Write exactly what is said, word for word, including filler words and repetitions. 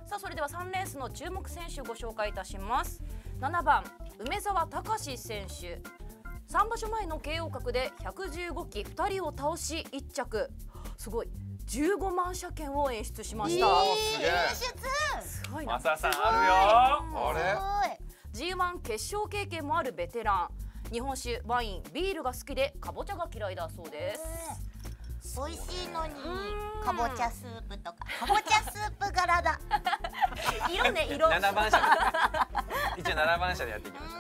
さあそれではさんレースの注目選手ご紹介いたします。ななばん梅澤隆選手、さんばしょまえの慶応角でひゃくじゅうごきふたりを倒しいっちゃく、すごいじゅうごまん車検を演出しました。 えー、 演出すごいな。 マサさんあるよ。 あれジーワン 決勝経験もあるベテラン、日本酒、ワイン、ビールが好きでかぼちゃが嫌いだそうです。 美味しいのにかぼちゃスープとかかぼちゃスープ柄だ色ね色。 ななばん車一応ななばん車でやっていきました。